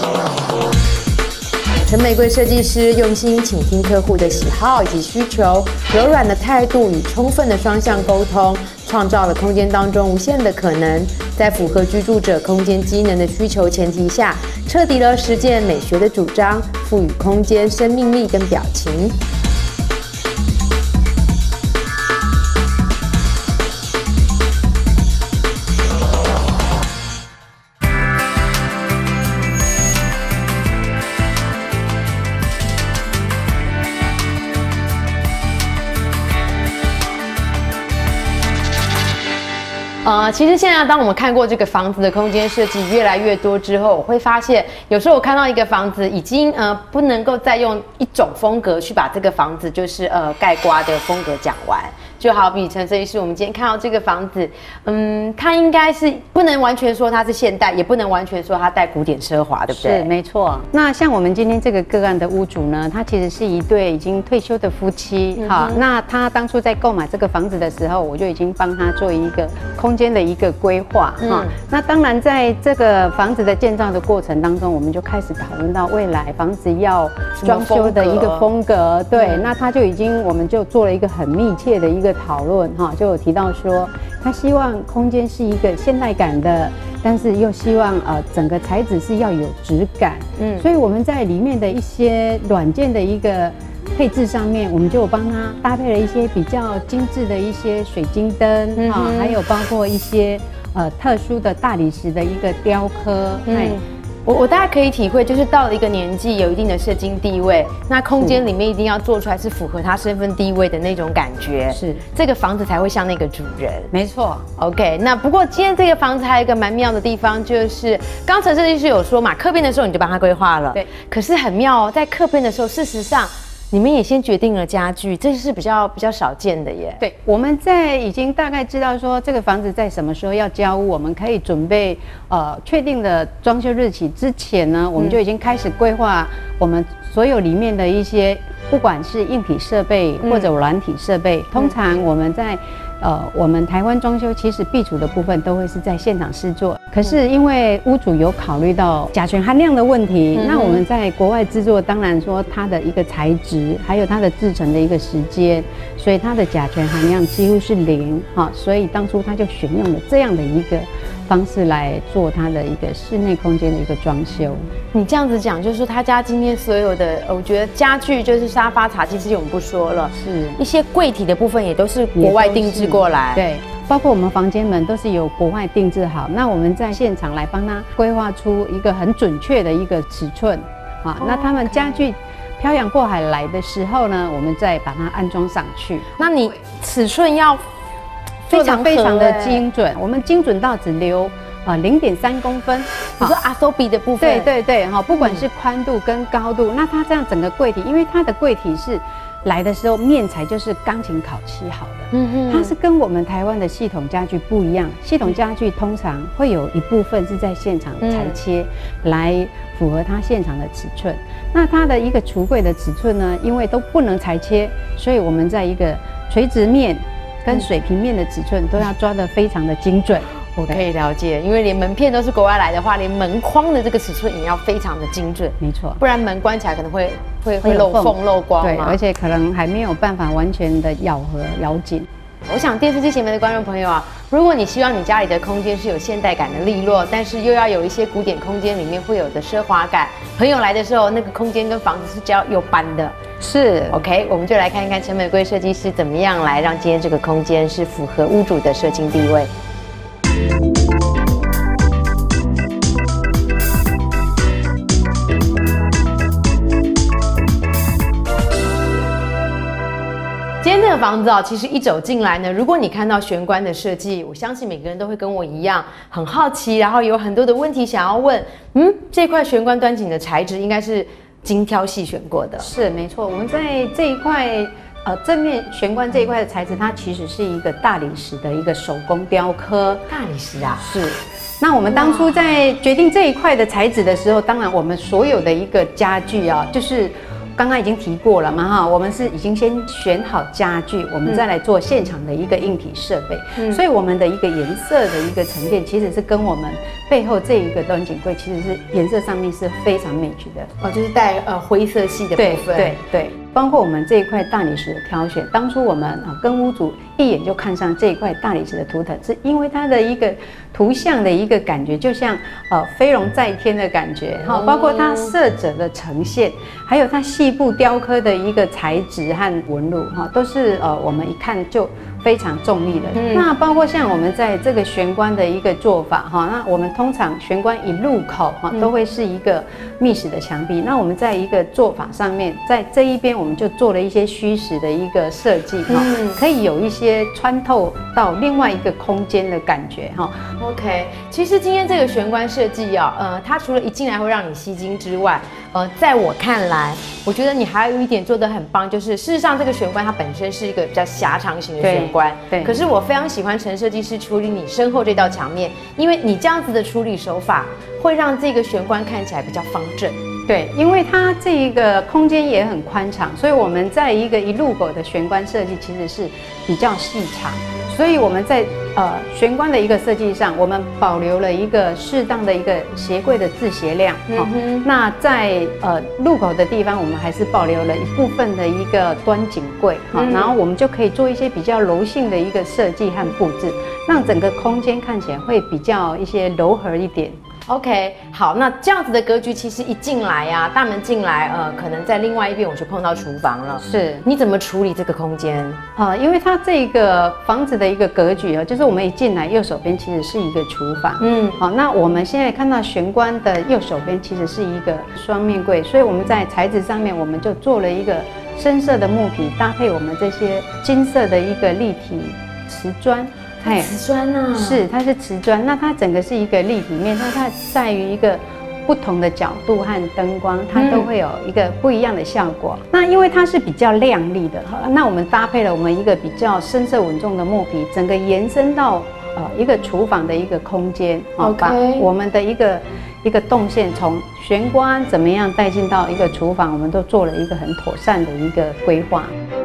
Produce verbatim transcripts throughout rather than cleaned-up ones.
陈玫瑰设计师用心倾听客户的喜好以及需求，柔软的态度与充分的双向沟通，创造了空间当中无限的可能。在符合居住者空间机能的需求前提下，彻底了实践美学的主张，赋予空间生命力跟表情。呃，其实现在当我们看过这个房子的空间设计越来越多之后，我会发现，有时候我看到一个房子已经呃不能够再用一种风格去把这个房子就是呃概括的风格讲完。就好比陈设计师，我们今天看到这个房子，嗯，它应该是不能完全说它是现代，也不能完全说它带古典奢华，对不对？ 是，没错。那像我们今天这个个案的屋主呢，他其实是一对已经退休的夫妻。好、嗯，那他当初在购买这个房子的时候，我就已经帮他做一个空间的一个规划。哈、嗯，那当然在这个房子的建造的过程当中，我们就开始讨论到未来房子要装修的一个风格。对，嗯、那他就已经我们就做了一个很密切的一个讨论哈，就有提到说，他希望空间是一个现代感的，但是又希望呃整个材质是要有质感，嗯，所以我们在里面的一些软件的一个配置上面，我们就帮他搭配了一些比较精致的一些水晶灯哈、嗯，还有包括一些呃特殊的大理石的一个雕刻，嗯。 我我大概可以体会，就是到了一个年纪，有一定的社经地位，那空间里面一定要做出来是符合他身份地位的那种感觉，是这个房子才会像那个主人。 没错 ，OK。那不过今天这个房子还有一个蛮妙的地方，就是刚陈设计师有说嘛，客变的时候你就帮他规划了，对。可是很妙哦，在客变的时候，事实上。你们也先决定了家具，这是比较比较少见的耶。 对，我们在已经大概知道说这个房子在什么时候要交屋，我们可以准备呃确定的装修日期之前呢，我们就已经开始规划我们所有里面的一些，不管是硬体设备或者软体设备，嗯、通常我们在。呃，我们台湾装修其实壁橱的部分都会是在现场试做，可是因为屋主有考虑到甲醛含量的问题，嗯、那我们在国外制作，当然说它的一个材质，还有它的制成的一个时间，所以它的甲醛含量几乎是零哈，所以当初他就选用了这样的一个方式来做它的一个室内空间的一个装修。 你这样子讲，就是说他家今天所有的，我觉得家具就是沙发、茶几这些我们不说了，是一些柜体的部分也都是国外定制过来， 对，包括我们房间门都是由国外定制好，那我们在现场来帮他规划出一个很准确的一个尺寸啊。那他们家具漂洋过海来的时候呢，我们再把它安装上去。 那你尺寸要非常非常的精准，我们精准到只留呃零点三公分。 你说阿索比的部分， 对对对哈，不管是宽度跟高度，嗯、那它这样整个柜体，因为它的柜体是来的时候面材就是钢琴烤漆好的，嗯嗯，它是跟我们台湾的系统家具不一样。系统家具通常会有一部分是在现场裁切，嗯、来符合它现场的尺寸。那它的一个橱柜的尺寸呢，因为都不能裁切，所以我们在一个垂直面跟水平面的尺寸都要抓得非常的精准。 我可以了解，因为连门片都是国外来的话，连门框的这个尺寸也要非常的精准， 没错， 不然门关起来可能会会会漏缝漏光嘛， 对，而且可能还没有办法完全的咬合咬紧。 我想电视机前面的观众朋友啊，如果你希望你家里的空间是有现代感的利落，但是又要有一些古典空间里面会有的奢华感，朋友来的时候那个空间跟房子是交有班的。是 OK， 我们就来看一看陈玫瑰设计师怎么样来让今天这个空间是符合屋主的社经地位。今天这个房子啊，其实一走进来呢，如果你看到玄关的设计，我相信每个人都会跟我一样很好奇，然后有很多的问题想要问。嗯，这块玄关端景的材质应该是精挑细选过的。 是，没错。我们在这一块呃正面玄关这一块的材质，它其实是一个大理石的一个手工雕刻。 大理石啊？ 是。那我们当初在决定这一块的材质的时候，当然我们所有的一个家具啊，就是刚刚已经提过了嘛哈，我们是已经先选好家具，我们再来做现场的一个硬体设备，嗯、所以我们的一个颜色的一个沉淀，其实是跟我们背后这一个端景柜其实是颜色上面是非常 match 的哦，就是带呃灰色系的部分， 对对对。包括我们这一块大理石的挑选，当初我们啊跟屋主一眼就看上这一块大理石的图腾，是因为它的一个图像的一个感觉，就像呃飞龙在天的感觉哈，包括它色泽的呈现，还有它细部雕刻的一个材质和纹路哈，都是呃我们一看就非常中意的。嗯、那包括像我们在这个玄关的一个做法哈，那我们通常玄关一入口哈都会是一个密实的墙壁，那我们在一个做法上面，在这一边我们就做了一些虚实的一个设计哈，嗯、可以有一些穿透到另外一个空间的感觉哈。 OK， 其实今天这个玄关设计啊，呃，它除了一进来会让你吸睛之外，呃，在我看来，我觉得你还有一点做得很棒，就是事实上这个玄关它本身是一个比较狭长型的玄关，对。对可是我非常喜欢陈设计师处理你身后这道墙面，因为你这样子的处理手法，会让这个玄关看起来比较方正。 对，因为它这一个空间也很宽敞，所以我们在一个一入口的玄关设计其实是比较细长，所以我们在呃玄关的一个设计上，我们保留了一个适当的一个鞋柜的自斜量。嗯哼那在呃入口的地方，我们还是保留了一部分的一个端景柜，好、嗯，然后我们就可以做一些比较柔性的一个设计和布置，让整个空间看起来会比较一些柔和一点。 OK， 好，那这样子的格局，其实一进来呀、啊，大门进来，呃，可能在另外一边我就碰到厨房了。 是， 你怎么处理这个空间？ 呃，因为它这个房子的一个格局啊，就是我们一进来右手边其实是一个厨房，嗯，好，那我们现在看到玄关的右手边其实是一个双面柜，所以我们在材质上面我们就做了一个深色的木皮，搭配我们这些金色的一个立体瓷砖。 瓷砖啊， 是，它是瓷砖，那它整个是一个立体面，那它在于一个不同的角度和灯光，它都会有一个不一样的效果。嗯、那因为它是比较亮丽的，那我们搭配了我们一个比较深色稳重的木皮，整个延伸到呃一个厨房的一个空间，哦，把我们的一个一个动线从玄关怎么样带进到一个厨房，我们都做了一个很妥善的一个规划。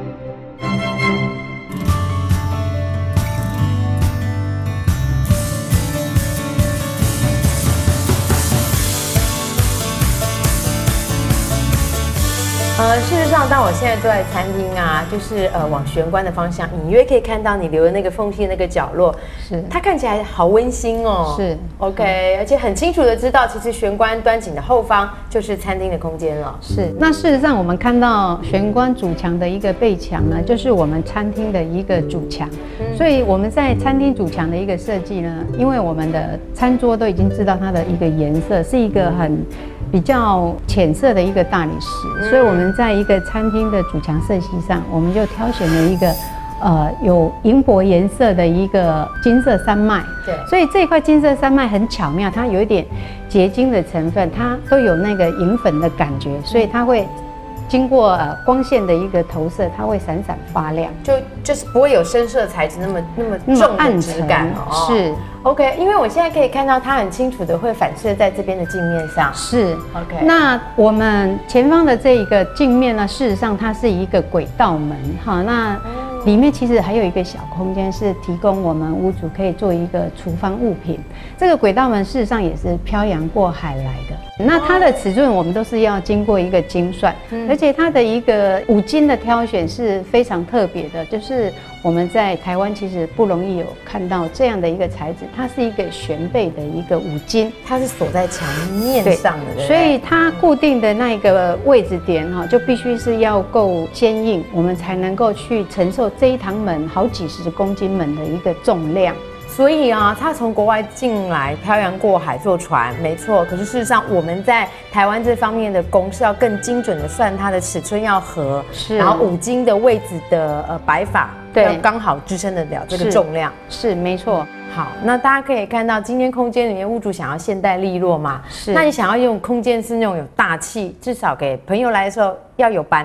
呃，事实上，当我现在坐在餐厅啊，就是呃往玄关的方向，隐约可以看到你留的那个缝隙那个角落，是它看起来好温馨哦。是 ，OK， 而且很清楚的知道，其实玄关端景的后方就是餐厅的空间了。 是，那事实上我们看到玄关主墙的一个背墙呢，就是我们餐厅的一个主墙。嗯、所以我们在餐厅主墙的一个设计呢，因为我们的餐桌都已经知道它的一个颜色是一个很比较浅色的一个大理石，嗯、所以我们在一个餐厅的主墙设计上，我们就挑选了一个呃有银箔颜色的一个金色山脉。对，所以这一块金色山脉很巧妙，它有一点结晶的成分，它都有那个银粉的感觉，所以它会经过呃光线的一个投射，它会闪闪发亮， 就就是不会有深色材质那么那么重的质感哦。是 OK， 因为我现在可以看到它很清楚的会反射在这边的镜面上。 是 OK， 那我们前方的这一个镜面呢，事实上它是一个轨道门哈，那里面其实还有一个小空间是提供我们屋主可以做一个厨房物品。这个轨道门事实上也是漂洋过海来的，那它的尺寸我们都是要经过一个精算，嗯、而且它的一个五金的挑选是非常特别的，就是我们在台湾其实不容易有看到这样的一个材质，它是一个旋背的一个五金， 它是锁在墙面上的，对， 所以它固定的那个位置点哈，就必须是要够坚硬，我们才能够去承受这一堂门好几十公斤门的一个重量。 所以啊，他从国外进来，漂洋过海坐船，没错。可是事实上，我们在台湾这方面的工是要更精准的算它的尺寸要合，是，然后五金的位置的呃摆法，对，要刚好支撑得了这个重量， 是，是没错。 好，那大家可以看到，今天空间里面屋主想要现代利落嘛，是，那你想要用空间是那种有大气，至少给朋友来的时候要有班。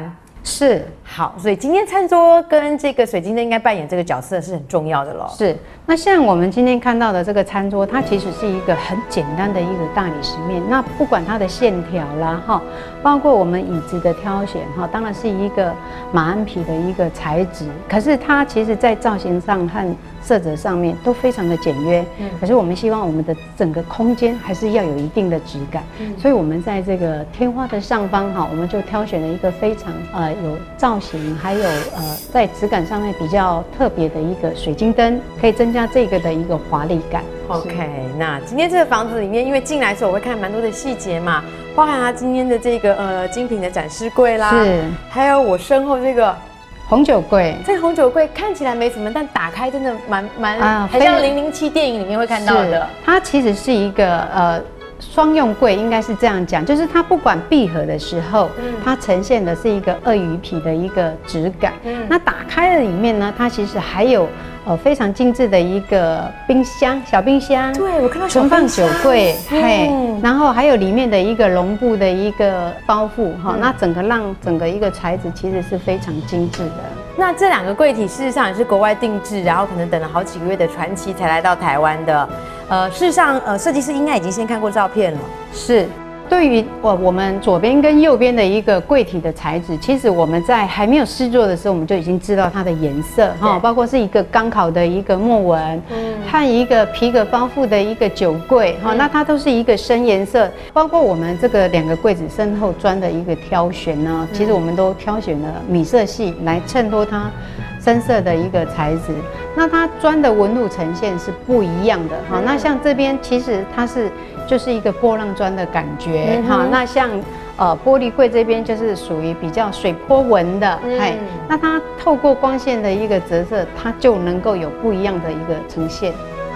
是。 好，所以今天餐桌跟这个水晶灯应该扮演这个角色是很重要的咯。 是。那像我们今天看到的这个餐桌，它其实是一个很简单的一个大理石面。那不管它的线条啦，哈，包括我们椅子的挑选，哈，当然是一个马鞍皮的一个材质。可是它其实在造型上和色泽上面都非常的简约。嗯。可是我们希望我们的整个空间还是要有一定的质感。嗯。所以我们在这个天花的上方，哈，我们就挑选了一个非常呃有造型，还有呃在质感上面比较特别的一个水晶灯，可以增加这个的一个华丽感。 OK， 那今天这个房子里面，因为进来的时候我会看蛮多的细节嘛，包含它今天的这个呃精品的展示柜啦， 是， 还有我身后这个红酒柜。 这个红酒柜看起来没什么，但打开真的蛮蛮，啊，很像零零七电影里面会看到的。 它其实是一个呃。双用柜应该是这样讲，就是它不管闭合的时候，嗯、它呈现的是一个鳄鱼皮的一个质感。嗯、那打开的里面呢，它其实还有呃非常精致的一个冰箱，小冰箱。 对，我看到小存放酒柜，嘿，然后还有里面的一个绒布的一个包覆，哈、嗯，那整个让整个一个材质其实是非常精致的。 那这两个柜体事实上也是国外定制，然后可能等了好几个月的传奇才来到台湾的。呃，事实上，呃，设计师应该已经先看过照片了。 是，对于我我们左边跟右边的一个柜体的材质，其实我们在还没有试做的时候，我们就已经知道它的颜色哈，包括是一个钢烤的一个木纹，嗯，和一个皮革包覆的一个酒柜哈，嗯、那它都是一个深颜色。包括我们这个两个柜子身后砖的一个挑选呢，其实我们都挑选了米色系来衬托它深色的一个材质。那它砖的纹路呈现是不一样的哈。那像这边其实它是就是一个波浪砖的感觉哈。那像呃玻璃柜这边就是属于比较水波纹的，哎、嗯，那它透过光线的一个折射，它就能够有不一样的一个呈现。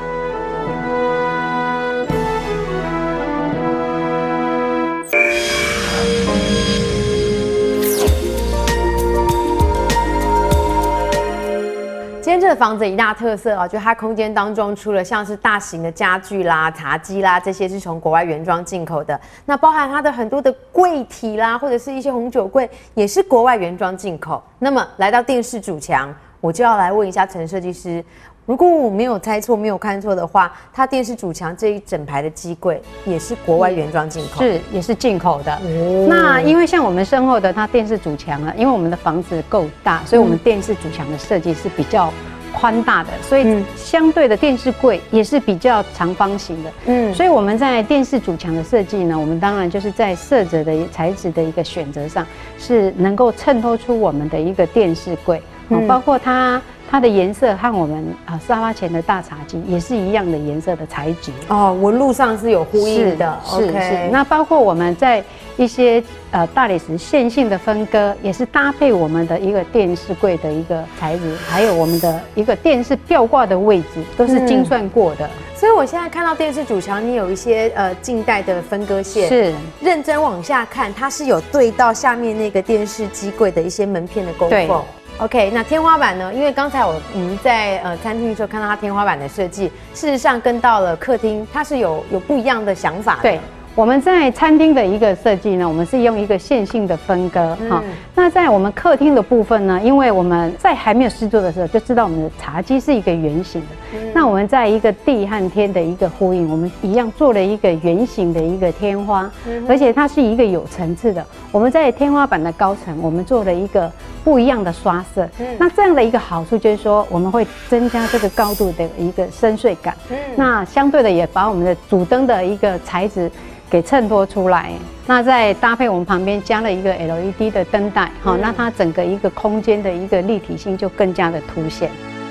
今天这个房子一大特色啊，就它空间当中除了像是大型的家具啦、茶几啦，这些是从国外原装进口的，那包含它的很多的柜体啦，或者是一些红酒柜，也是国外原装进口。那么来到电视主墙，我就要来问一下陈设计师，如果我没有猜错、没有看错的话，它电视主墙这一整排的机柜也是国外原装进口， 是也是进口的。哦、那因为像我们身后的它电视主墙啊，因为我们的房子够大，所以我们电视主墙的设计是比较宽大的，所以相对的电视柜也是比较长方形的。嗯，所以我们在电视主墙的设计呢，我们当然就是在色泽的材质的一个选择上，是能够衬托出我们的一个电视柜，嗯、包括它。它的颜色和我们啊沙发前的大茶几也是一样的颜色的材质哦，纹路上是有呼应的， 是 是, 是。那包括我们在一些呃大理石线性的分割，也是搭配我们的一个电视柜的一个材质，还有我们的一个电视吊挂的位置，都是精算过的。嗯、 所以我现在看到电视主墙，你有一些呃近代的分割线，是认真往下看，它是有对到下面那个电视机柜的一些门片的勾缝。OK， 那天花板呢？因为刚才我我们在呃餐厅的时候看到它天花板的设计，事实上跟到了客厅，它是有有不一样的想法的。 对，我们在餐厅的一个设计呢，我们是用一个线性的分割哈。嗯、那在我们客厅的部分呢，因为我们在还没有施作的时候就知道我们的茶几是一个圆形的，嗯、那我们在一个地和天的一个呼应，我们一样做了一个圆形的一个天花，嗯、而且它是一个有层次的。我们在天花板的高层，我们做了一个不一样的刷色，嗯、那这样的一个好处就是说，我们会增加这个高度的一个深邃感。嗯、那相对的也把我们的主灯的一个材质给衬托出来。那再搭配我们旁边加了一个 L E D 的灯带，好、嗯，那它整个一个空间的一个立体性就更加的凸显。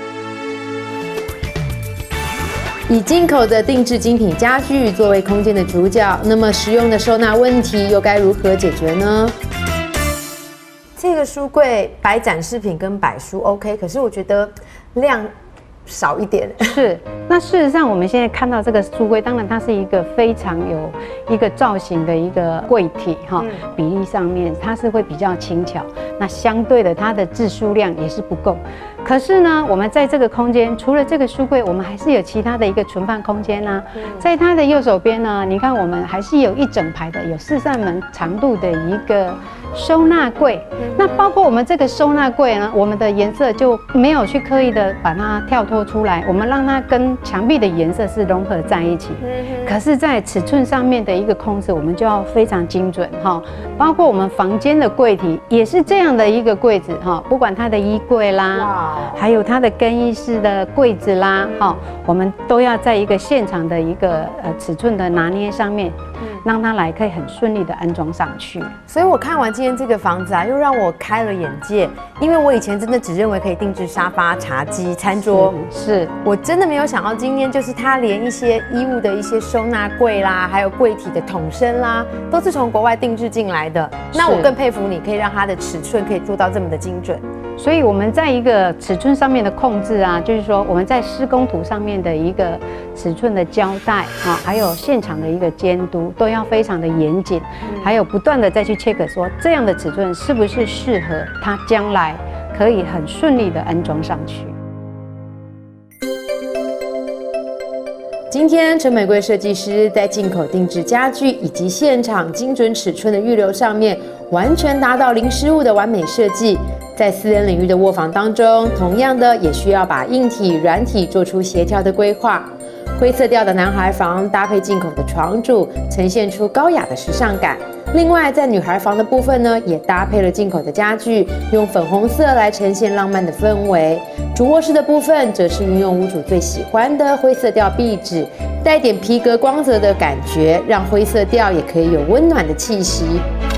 以进口的定制精品家具作为空间的主角，那么实用的收纳问题又该如何解决呢？这个书柜摆展饰品跟摆书 OK， 可是我觉得量少一点。 是，那事实上我们现在看到这个书柜，当然它是一个非常有一个造型的一个柜体哈，嗯、比例上面它是会比较轻巧，那相对的它的字数量也是不够。 可是呢，我们在这个空间，除了这个书柜，我们还是有其他的一个存放空间啊。嗯、在它的右手边呢，你看我们还是有一整排的有四扇门长度的一个收纳柜。嗯、那包括我们这个收纳柜呢，我们的颜色就没有去刻意的把它跳脱出来，我们让它跟墙壁的颜色是融合在一起。嗯、可是，在尺寸上面的一个控制，我们就要非常精准哈。包括我们房间的柜体也是这样的一个柜子哈，不管它的衣柜啦，还有它的更衣室的柜子啦，哈，我们都要在一个现场的一个呃尺寸的拿捏上面，让它来可以很顺利的安装上去。 所以我看完今天这个房子啊，又让我开了眼界，因为我以前真的只认为可以定制沙发、茶几、餐桌， 是我真的没有想到今天就是它连一些衣物的一些收纳柜啦，还有柜体的桶身啦，都是从国外定制进来的。那我更佩服你，可以让它的尺寸可以做到这么的精准。 所以我们在一个尺寸上面的控制啊，就是说我们在施工图上面的一个尺寸的交代啊，还有现场的一个监督，都要非常的严谨，还有不断的再去 check 说这样的尺寸是不是适合它将来可以很顺利的安装上去。 今天陈美桂设计师在进口定制家具以及现场精准尺寸的预留上面，完全达到零失误的完美设计。在私人领域的卧房当中，同样的也需要把硬体、软体做出协调的规划。灰色调的男孩房搭配进口的床柱，呈现出高雅的时尚感。另外，在女孩房的部分呢，也搭配了进口的家具，用粉红色来呈现浪漫的氛围。主卧室的部分则是运用屋主最喜欢的灰色调壁纸，带点皮革光泽的感觉，让灰色调也可以有温暖的气息。